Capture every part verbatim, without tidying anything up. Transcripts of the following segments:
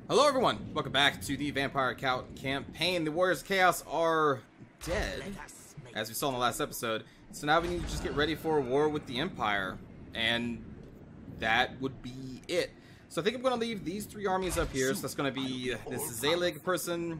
Hello everyone, welcome back to the Vampire Count campaign. The Warriors of Chaos are dead, as we saw in the last episode. So now we need to just get ready for a war with the Empire, and that would be it. So I think I'm going to leave these three armies up here. So that's going to be this Zelig person,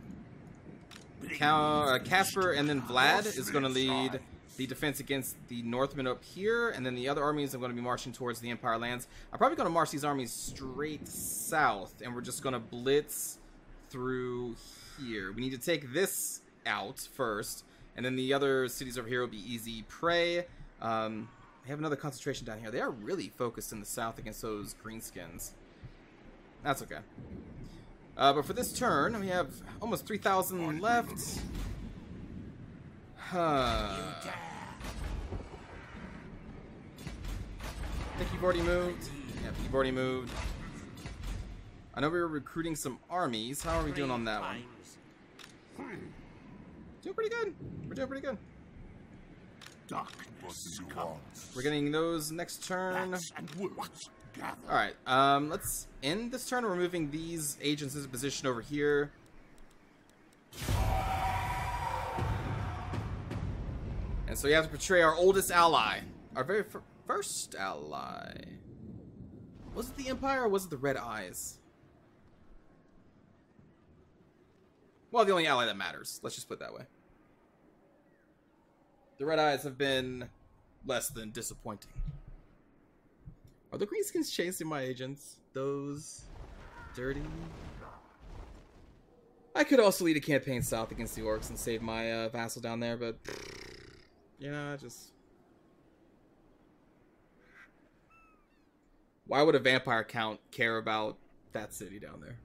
Casper, and then Vlad is going to lead the defense against the Northmen up here, and then the other armies are going to be marching towards the Empire lands. I'm probably going to march these armies straight south, and we're just going to blitz through here. We need to take this out first, and then the other cities over here will be easy prey. Um, they have another concentration down here. They are really focused in the south against those greenskins. That's okay. Uh, but for this turn, we have almost three thousand left. Huh. I think you've already moved. Yeah, you've already moved. I know we were recruiting some armies. How are we doing on that one? Doing pretty good. We're doing pretty good. Darkness comes. We're getting those next turn. Alright, um, let's end this turn. We're moving these agents into position over here. And so we have to portray our oldest ally. Our very fir first ally. Was it the Empire or was it the Red Eyes? Well, the only ally that matters. Let's just put it that way. The Red Eyes have been less than disappointing. Are the Greenskins chasing my agents? Those dirty... I could also lead a campaign south against the Orcs and save my uh, vassal down there, but... You know, just... Why would a vampire count care about that city down there?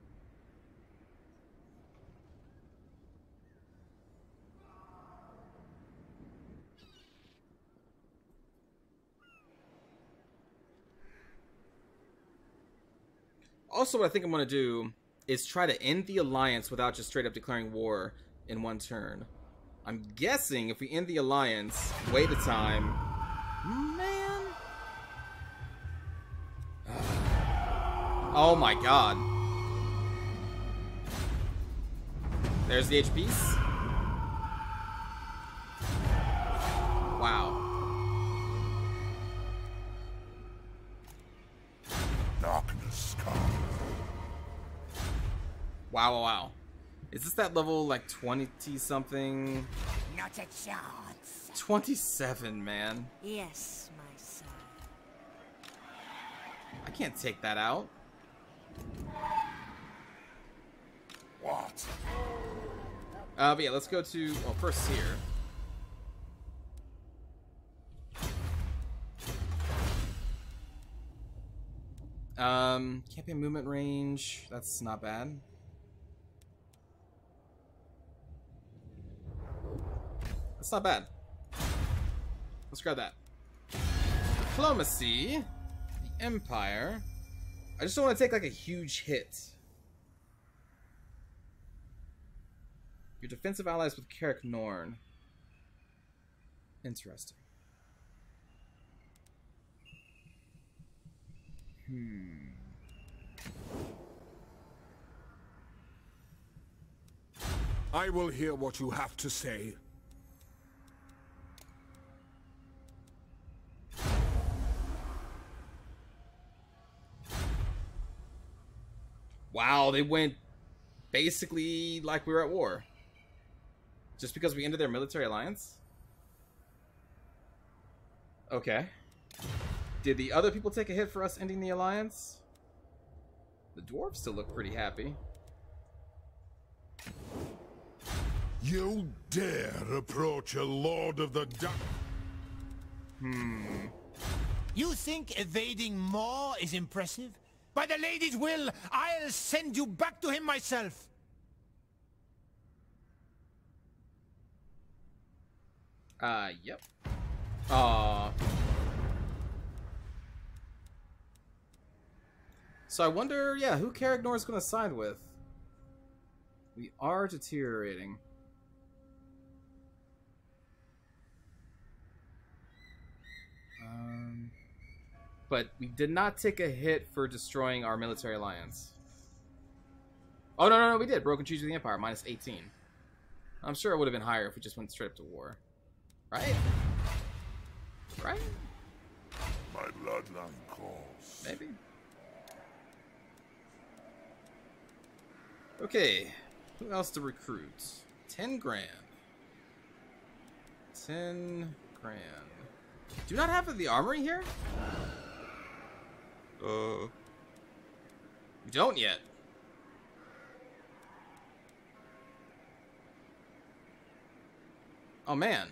Also, what I think I'm going to do is try to end the alliance without just straight up declaring war in one turn. I'm guessing if we end the alliance, wait a time... Man... Oh my god. There's the H Ps. Wow. Darkness comes. Wow, wow, wow. Is this that level like twenty something? Not a chance. twenty-seven, man. Yes, my son. I can't take that out. What? Uh, but yeah, let's go to, well, first here. Um, campaign movement range, that's not bad. That's not bad. Let's grab that. Diplomacy, the Empire. I just don't want to take like a huge hit. Your defensive allies with Karak Norn. Interesting. Hmm. I will hear what you have to say. Wow, they went basically like we were at war. Just because we ended their military alliance? Okay. Did the other people take a hit for us ending the alliance? The dwarves still look pretty happy. You dare approach a Lord of the Dark? Hmm. You think evading Maw is impressive? By the lady's will, I'll send you back to him myself. Uh, yep. Aww. So I wonder, yeah, who Karagnorn is going to side with? We are deteriorating. Um, but we did not take a hit for destroying our military alliance. Oh, no, no, no, we did. Broken Treaty of the Empire, minus eighteen. I'm sure it would have been higher if we just went straight up to war. Right? Right? My bloodline calls. Maybe. Okay. Who else to recruit? Ten grand. Ten grand. Do you not have the armory here? Uh. We don't yet. Oh, man.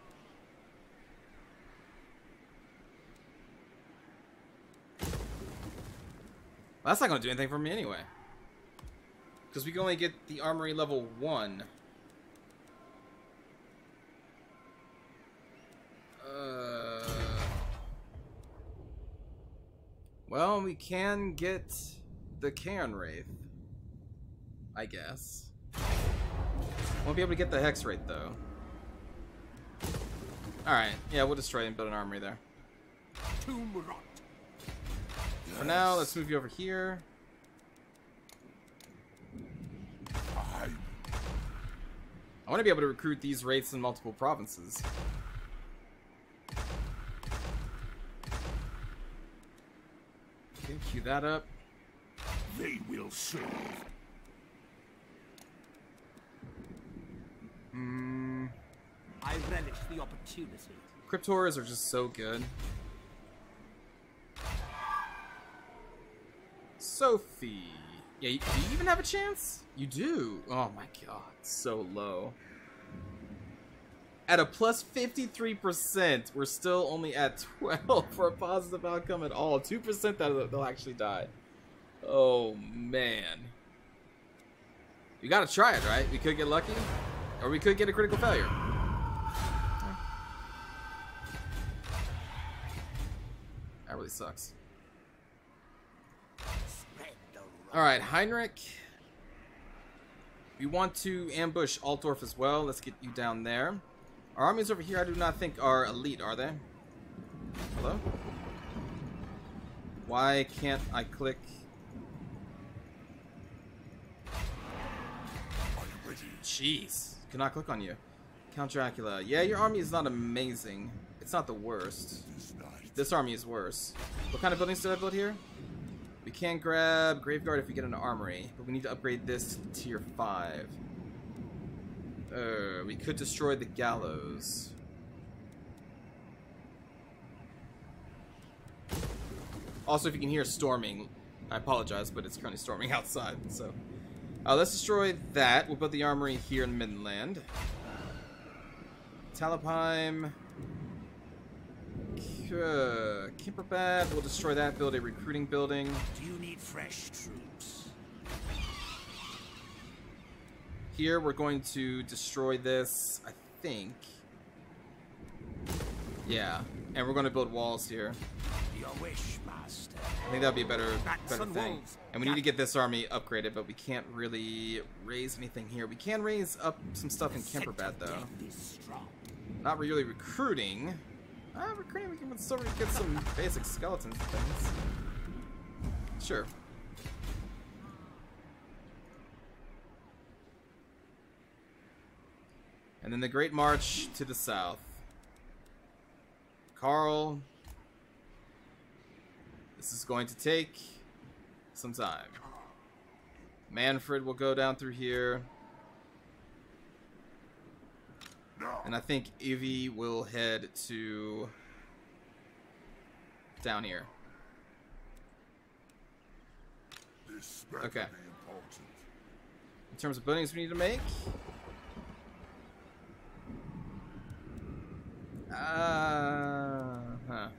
Well, that's not going to do anything for me anyway. Because we can only get the armory level one. Uh, well, we can get the Cairn Wraith, I guess. Won't be able to get the Hex Wraith, though. Alright, yeah, we'll destroy and build an armory there. Tomb rot. For now, let's move you over here. I I want to be able to recruit these wraiths in multiple provinces. Okay, cue that up. They will serve. Hmm. I relish the opportunity. Cryptors are just so good. Sophie. Yeah, you, do you even have a chance? You do. Oh my god, so low. At a plus fifty-three percent, we're still only at twelve for a positive outcome at all. two percent that they'll actually die. Oh man. You gotta try it, right? We could get lucky, or we could get a critical failure. That really sucks. Alright, Heinrich. We want to ambush Altdorf as well. Let's get you down there. Our armies over here I do not think are elite, are they? Hello? Why can't I click? Jeez. Cannot click on you. Count Dracula. Yeah, your army is not amazing. It's not the worst. This army is worse. What kind of buildings did I build here? We can grab Graveguard if we get an armory, but we need to upgrade this to tier five. Uh, we could destroy the gallows. Also, if you can hear storming, I apologize, but it's currently storming outside, so... Uh, let's destroy that. We'll build the armory here in Midland. Talabheim... Uh, Kimperbad, we'll destroy that, build a recruiting building. Do you need fresh troops? Here we're going to destroy this, I think. Yeah, and we're going to build walls here. Your wish, master. I think that'd be a better, Bats better and thing. wolves. And we need to get this army upgraded, but we can't really raise anything here. We can raise up some stuff in Kimperbad, though. Not really recruiting. Ah, recruiting, we can still get some basic skeletons and things. Sure. And then the Great March to the south. Carl. This is going to take some time. Manfred will go down through here. And I think Ivy will head to down here. This Okay. better be important. In terms of buildings we need to make. Uh, huh.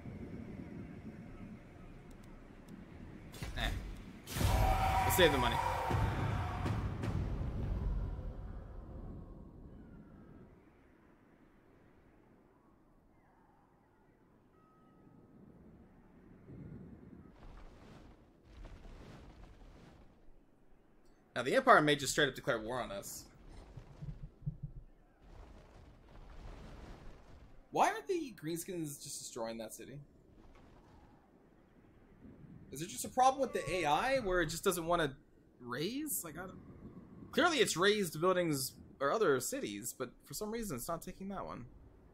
Eh. We'll save the money. Now, the Empire may just straight up declare war on us. Why aren't the Greenskins just destroying that city? Is it just a problem with the A I where it just doesn't want to raise? Like, I don't... Clearly it's raised buildings or other cities, but for some reason it's not taking that one.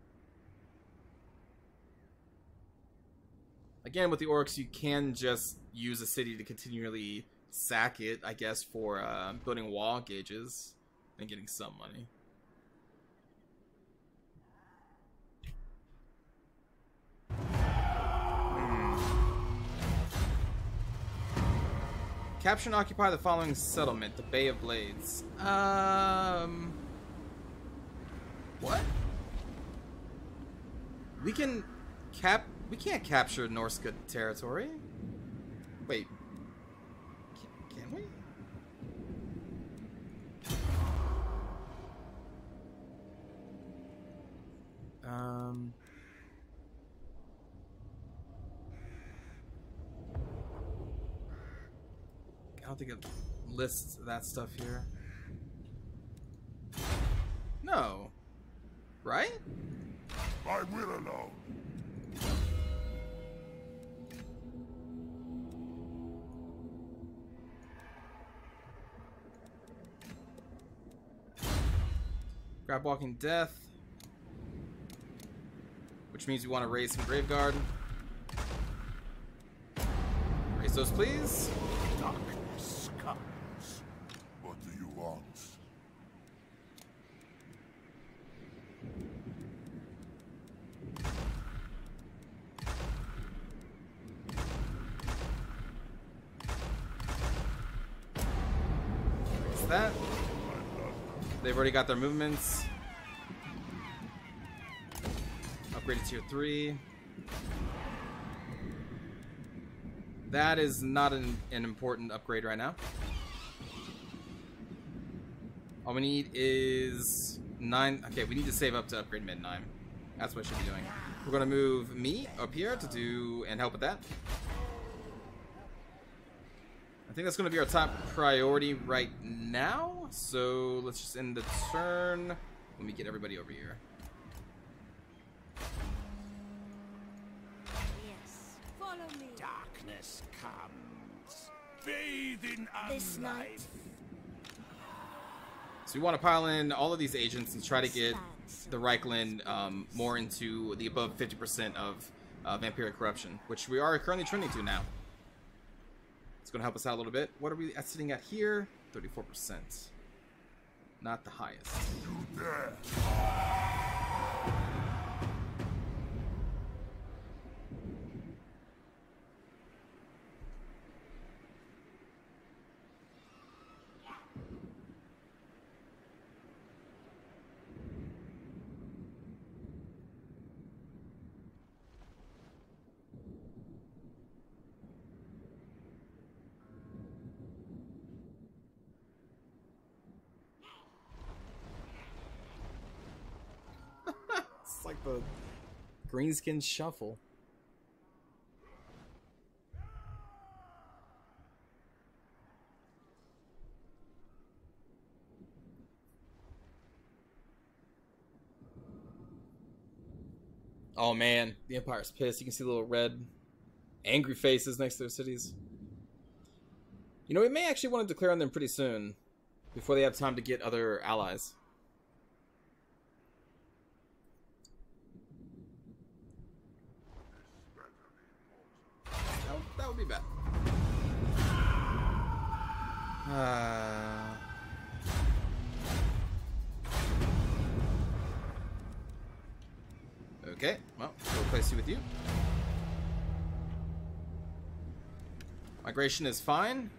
Again, with the orcs, you can just use a city to continually sack it, I guess, for uh, building wall gauges and getting some money. Capture and occupy the following settlement, the Bay of Blades. Um... What? We can cap... We can't capture Norsca territory. Wait. Can, can we? Um... I don't think it lists that stuff here. No. Right? I will alone. Grab Walking Death. Which means we want to raise some Graveguard. Raise those, please. Darkness comes. What do you want? Raise that. They've already got their movements. Upgraded tier three. That is not an, an important upgrade right now. All we need is nine. Okay, we need to save up to upgrade mid nine. That's what I should be doing. We're gonna move me up here to do and help with that. I think that's gonna be our top priority right now. So let's just end the turn. Let me get everybody over here. Yes. Follow me. Darkness comes. Bathe in This unlight. night. So we want to pile in all of these agents and try to get the Reichland um, more into the above fifty percent of uh, vampiric corruption, which we are currently trending to now. It's going to help us out a little bit. What are we at, sitting at here? thirty-four percent. Not the highest. You dare. It's like the Greenskin Shuffle. Oh man, the Empire's pissed. You can see the little red, angry faces next to their cities. You know, we may actually want to declare on them pretty soon, before they have time to get other allies. That would, that would be bad. Uh... Okay, well, we'll place you with you. Migration is fine.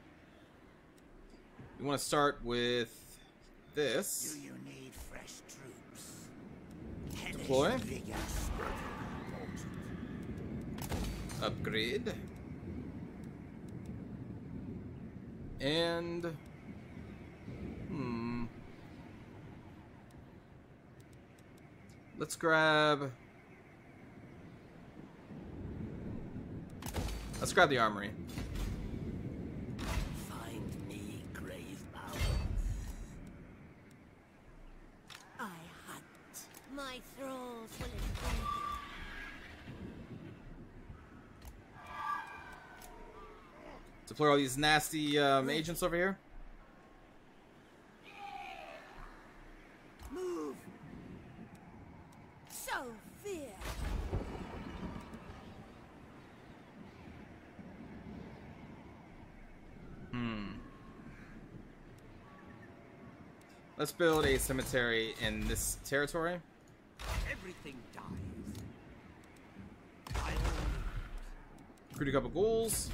We want to start with this. Do you need fresh troops? Deploy. Upgrade. And... Hmm... Let's grab... Let's grab the armory. Find me grave power. I hunt. My thralls will enjoy it. Deploy all these nasty um, agents over here. Move. So fear. Hmm. Let's build a cemetery in this territory. Everything dies. Recruit a couple ghouls.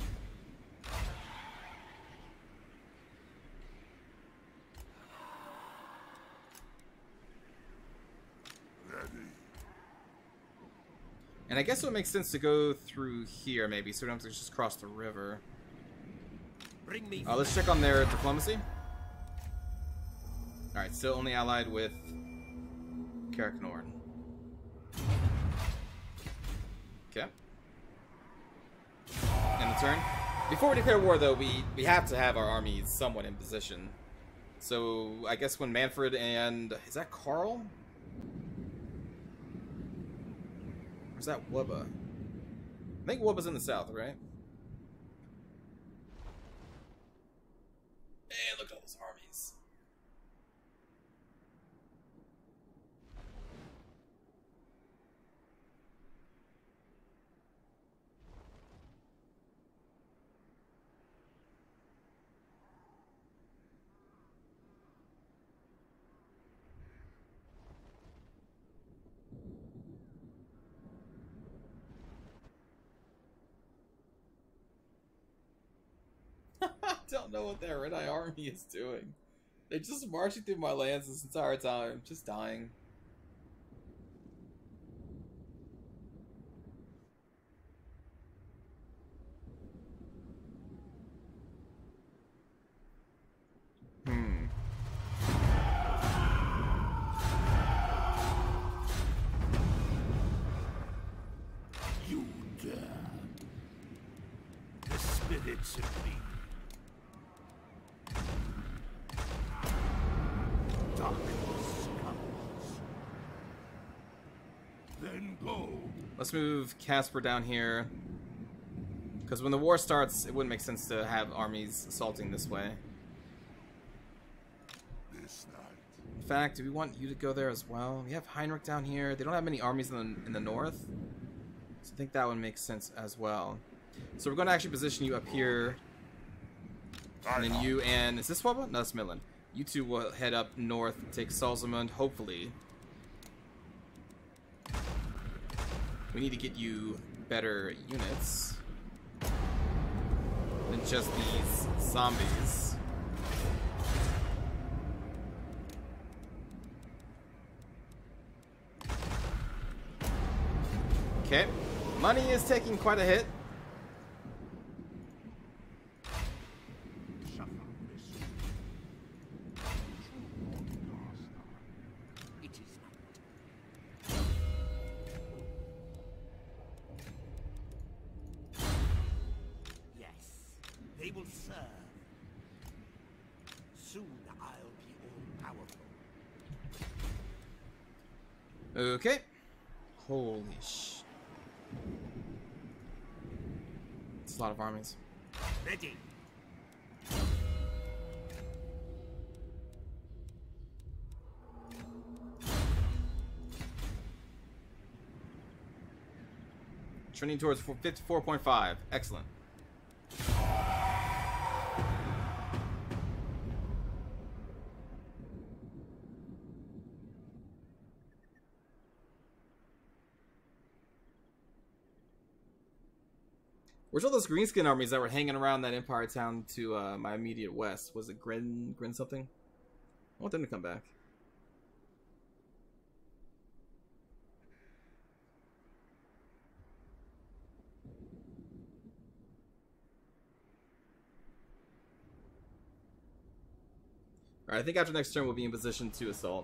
And I guess it would make sense to go through here, maybe, so we don't have to just cross the river. Bring me. Uh, let's check on their diplomacy. Alright, still only allied with Karak Norn. Okay. End of turn. Before we declare war, though, we, we have to have our armies somewhat in position. So, I guess when Manfred and... Is that Carl? Or is that Wubba? I think Wubba's in the south, right? Hey, look at all those armies. I don't know what that Red Eye army is doing. They're just marching through my lands this entire time, just dying. Hmm. You dare. The spirits of me. Darkness comes. Then go. Let's move Casper down here. Because when the war starts, it wouldn't make sense to have armies assaulting this way. This night. In fact, do we want you to go there as well? We have Heinrich down here. They don't have many armies in the, in the north. So I think that would make sense as well. So we're going to actually position you up here. And then you and... Is this Wubba? No, that's Midland. You two will head up north, take Salzamund, hopefully. We need to get you better units than just these zombies. Okay. Money is taking quite a hit. It is not. Yes, they will serve. Soon I'll be all powerful. Okay. Holy sh... It's a lot of armies. Ready. Trending towards fifty-four point five. Excellent. Where's all those greenskin armies that were hanging around that Empire town to uh, my immediate west? Was it Grin, Grin something? I want them to come back. Alright, I think after next turn we'll be in position to assault.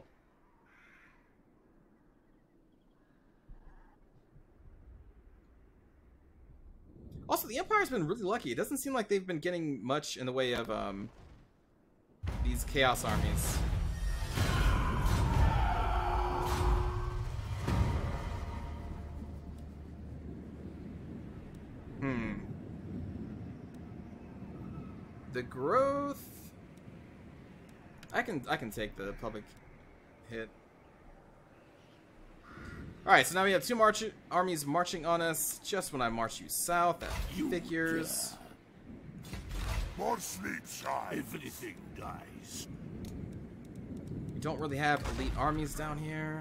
Also, the Empire's been really lucky. It doesn't seem like they've been getting much in the way of um, these Chaos armies. Hmm. the growth. I can I can take the public hit. All right, so now we have two march armies marching on us just when I march you south. That You figures. More sleep, shy. Everything dies. We don't really have elite armies down here.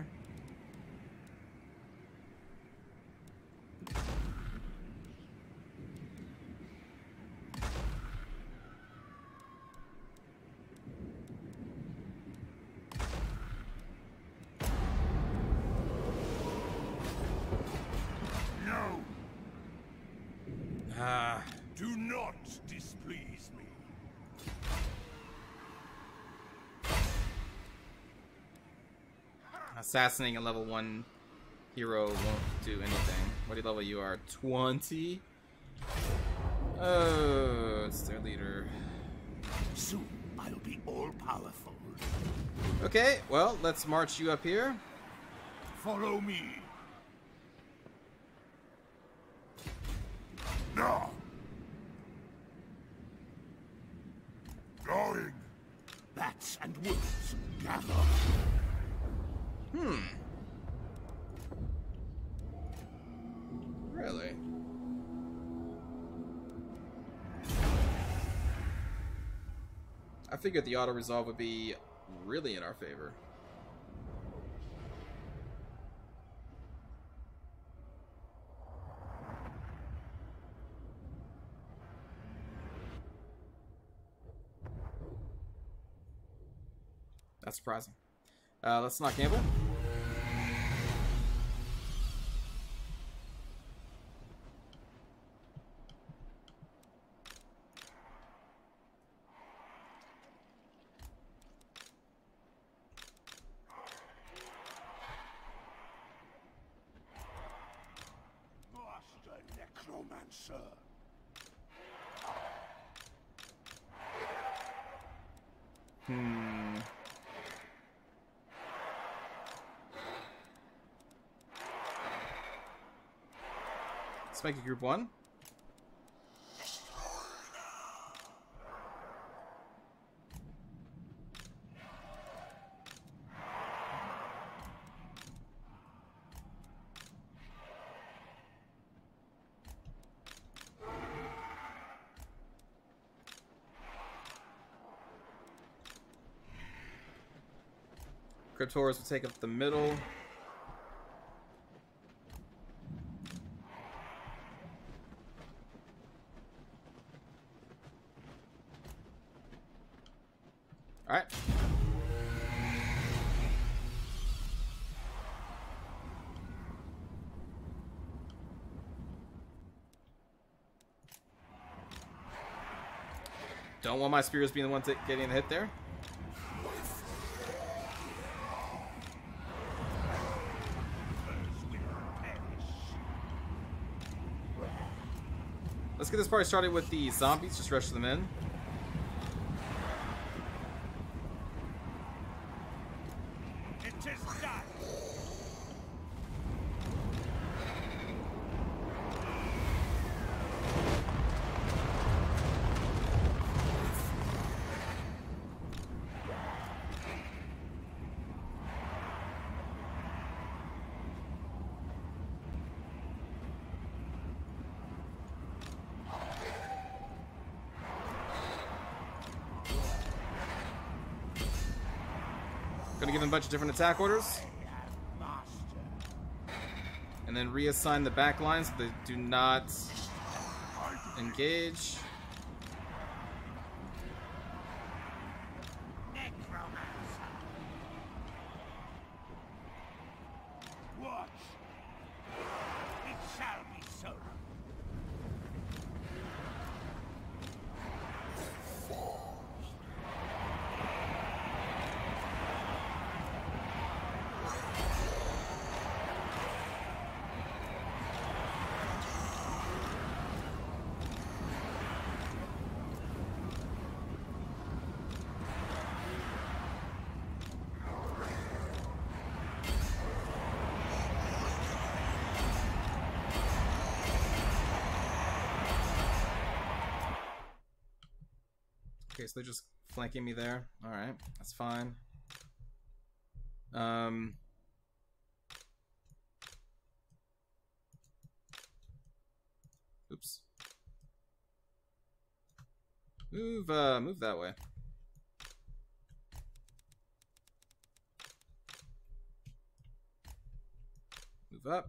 No, Ah, do not displease me. assassinating a level one hero won't do anything. What do you level you are? twenty? Oh, it's their leader. Soon I'll be all powerful. Okay, well, let's march you up here. Follow me. No. Going. Bats and wolves gather. Hmm. Really? I figured the auto resolve would be really in our favor. That's surprising. Uh, let's not gamble. Master Necromancer. Hmm. Let's make a group one. Cryptoras will take up the middle. All right. Don't want my spears being the ones that getting the hit there. Let's get this party started with the zombies. Just rush them in. It is done. Gonna give them a bunch of different attack orders. And then reassign the back lines so they do not engage. Necromancer. Watch. It shall be so. Okay, so they're just flanking me there. Alright, that's fine. Um... Oops. Move, uh, move that way. Move up.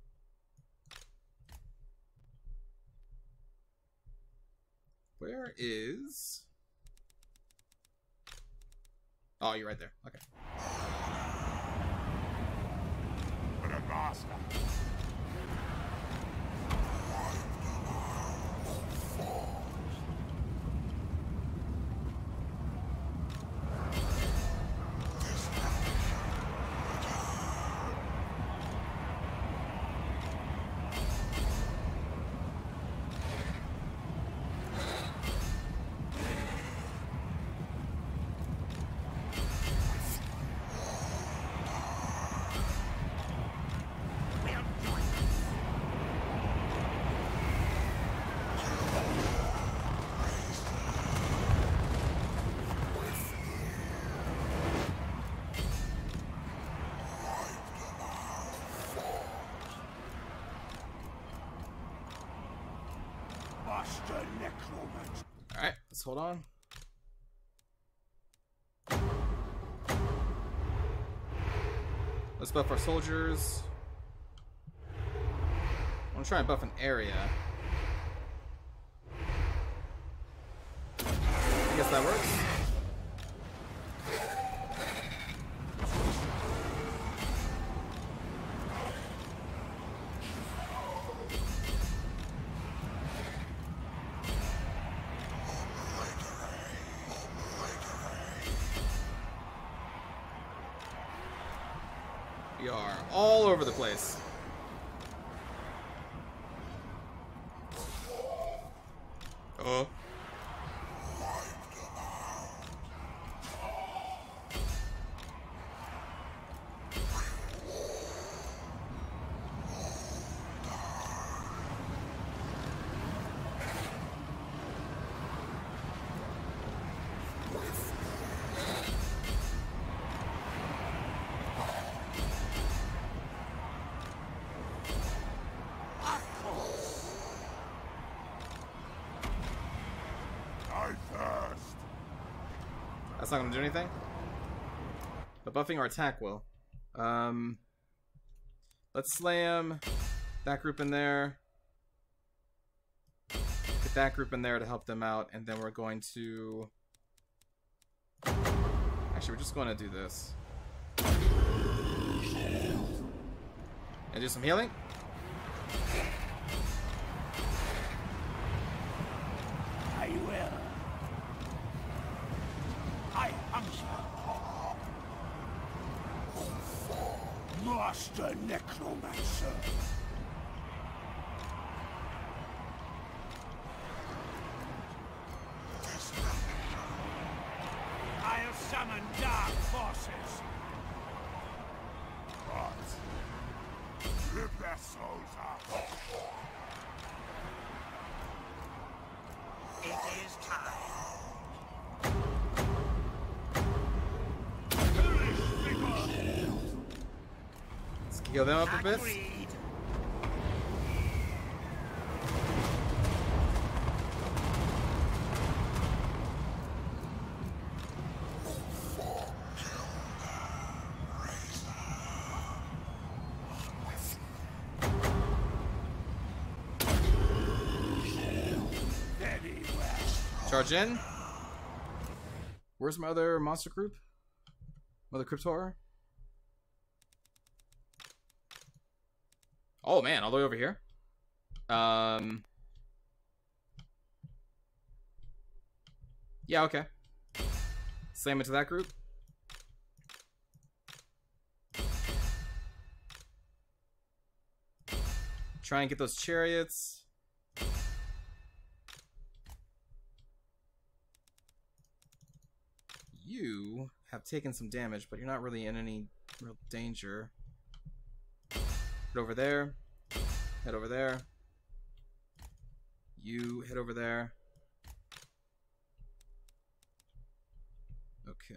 Where is... Oh, you're right there. Okay. Alright, let's hold on. Let's buff our soldiers. I'm gonna try and buff an area. I guess that works. We are all over the place. Oh. That's not gonna do anything. But buffing our attack will. Um, let's slam that group in there. Get that group in there to help them out, and then we're going to. Actually, we're just going to do this. And do some healing. I will. I answer. Master Necromancer. I'll summon dark forces. What? Rip their souls out. It is time. Let's heal them up a bit. Agreed. Very well. Charge in. Where's my other monster group? Mother Crypt Horror? Oh man, all the way over here. Um. Yeah, okay. Slam into that group. Try and get those chariots. You have taken some damage, but you're not really in any real danger. Head over there. Head over there. You head over there. Okay.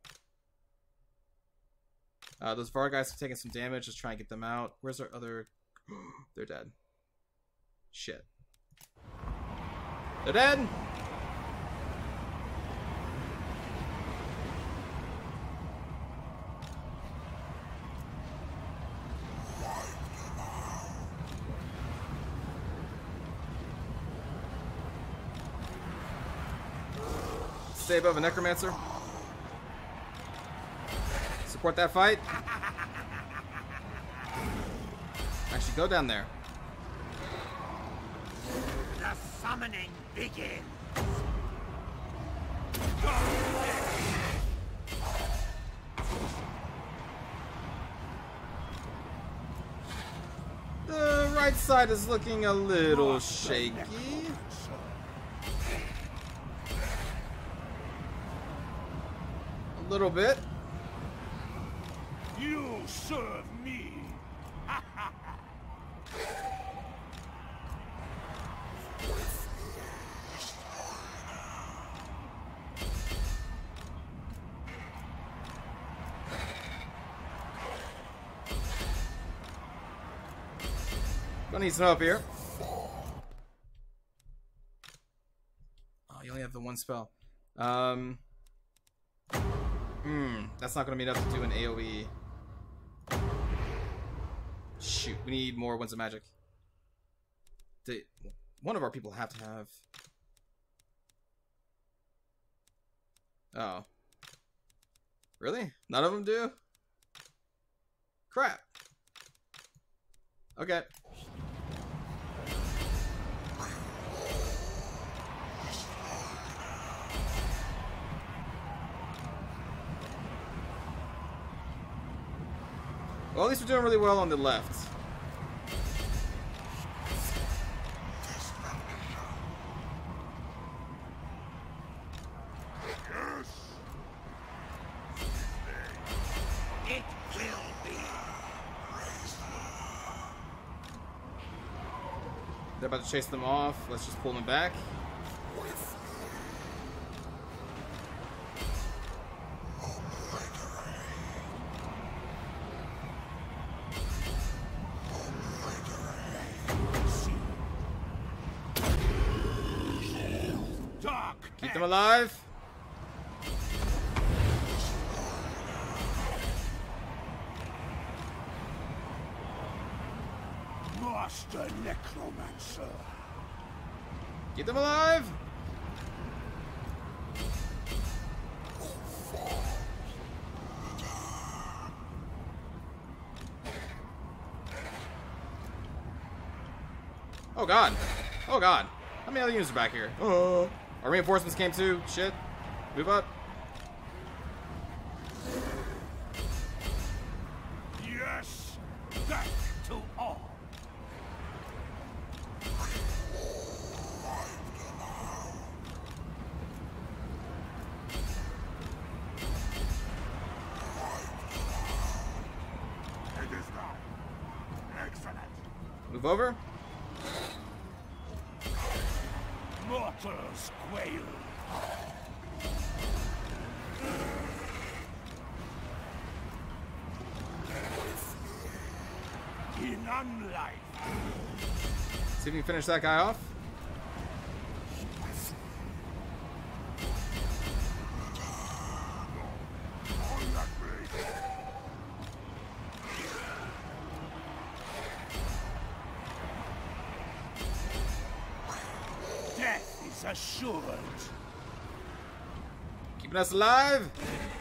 Uh, those Var guys have taken some damage. Just try and get them out. Where's our other... They're dead. Shit. They're dead! Stay above a necromancer. Support that fight. Actually, go down there. The summoning begins. The right side is looking a little shaky. A little bit. You serve me. Gonna need some help here. Oh, you only have the one spell. Um. Hmm, that's not gonna be enough to do an AoE. Shoot, we need more Winds of Magic. The, one of our people have to have. Oh. Really? None of them do? Crap. Okay. Well, at least we're doing really well on the left. It will be. They're about to chase them off. Let's just pull them back. Keep them alive. Master Necromancer. Keep them alive. Oh god. Oh god. How many other units are back here? Oh. Our reinforcements came too. Shit. Move up. Yes. Back to all. It is done. Excellent. Move over. Mortals quail. In unlife. See if you can finish that guy off. On that blade. Death is assured. Keeping us alive.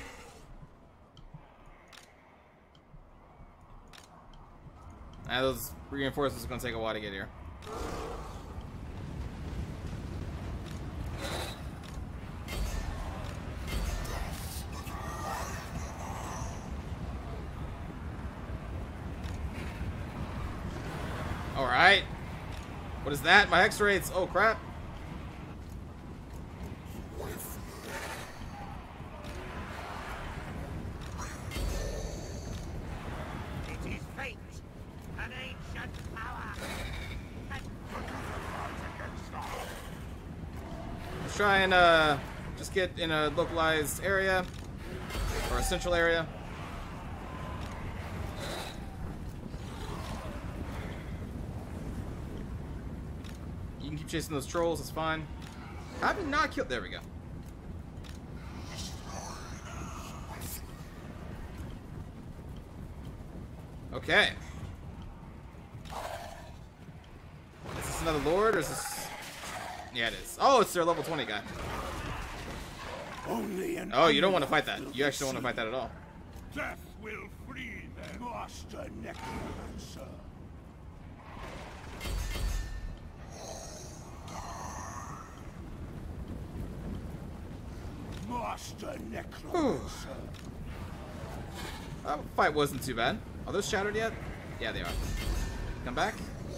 Ah, those reinforcements are going to take a while to get here. Alright. What is that? My Hex rates. Oh, crap. It is fate. An ancient power. And against us. Let's try and uh, just get in a localized area. or a central area. You can keep chasing those trolls, it's fine. How have you not killed? There we go. Okay. Is this another lord, or is this... Yeah, it is. Oh, it's their level twenty guy. Only an Oh, you don't want to fight that. You actually don't want to fight that at all. Death will free them. Master Necromancer. Master Necromancer. That fight wasn't too bad. Are those shattered yet? Yeah, they are. Come back.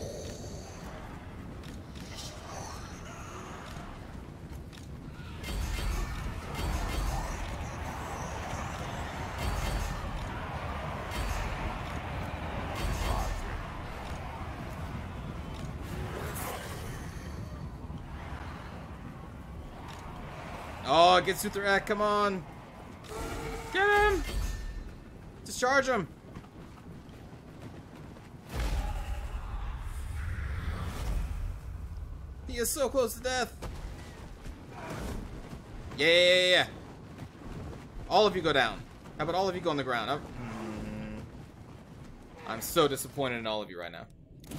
Oh, get Suthrak, come on. Get him! Discharge him! He is so close to death. Yeah, yeah, yeah, yeah. All of you go down. How about all of you go on the ground? Oh. I'm so disappointed in all of you right now.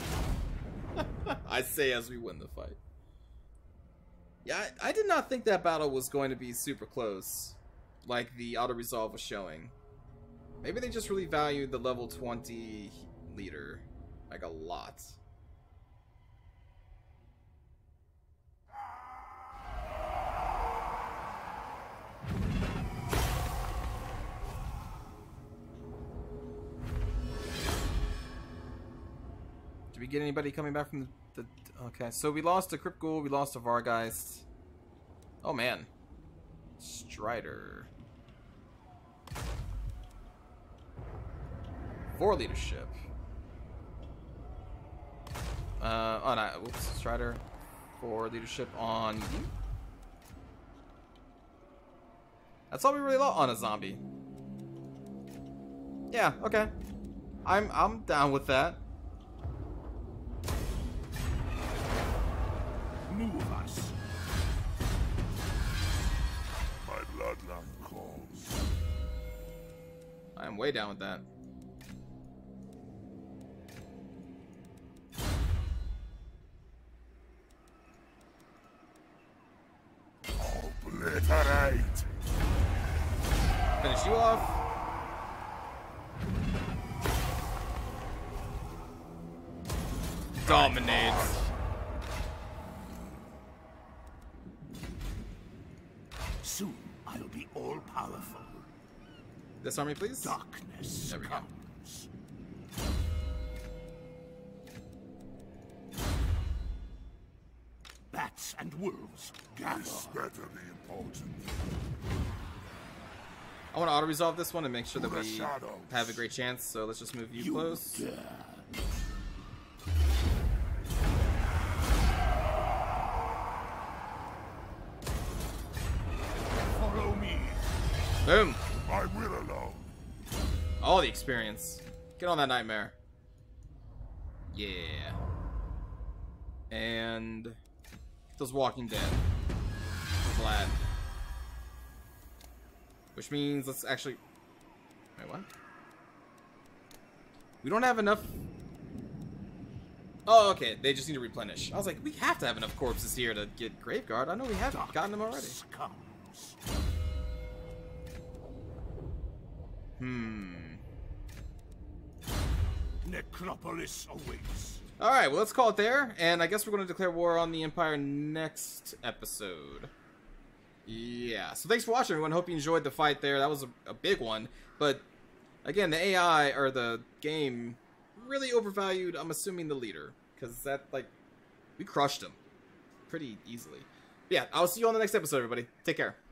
I say as we win the fight. Yeah, I, I did not think that battle was going to be super close, like the auto-resolve was showing. Maybe they just really valued the level twenty leader, like, a lot. Did we get anybody coming back from the... the okay, so we lost a Crypt Ghoul, we lost a Vargeist. Oh, man. Strider. For leadership. Uh, oh, no, whoops, Strider. For leadership on you. That's all we really lost on a zombie. Yeah, okay. I'm, I'm down with that. Move us. My bloodline calls. I am way down with that. Obliterate. Finish you off. Dominates. Soon I'll be all powerful. This army, please. Darkness There we go. comes. Bats and wolves gather. This better be important. I want to auto-resolve this one and make sure that To the we shadows. have a great chance, so let's just move you, You close. dare. Follow me. Boom! I will alone. All the experience. Get on that nightmare. Yeah. And get those Walking Dead. Glad. Which means let's actually... Wait, what? We don't have enough... Oh, okay. They just need to replenish. I was like, we have to have enough corpses here to get Graveguard. I know we have gotten them already. Darkness comes. Hmm. Necropolis awaits. Alright, well, let's call it there. And I guess we're going to declare war on the Empire next episode. Yeah. So thanks for watching, everyone. Hope you enjoyed the fight there. That was a, a big one. But, again, the A I, or the game, really overvalued, I'm assuming, the leader. Because that, like, we crushed him pretty easily. But yeah, I'll see you on the next episode, everybody. Take care.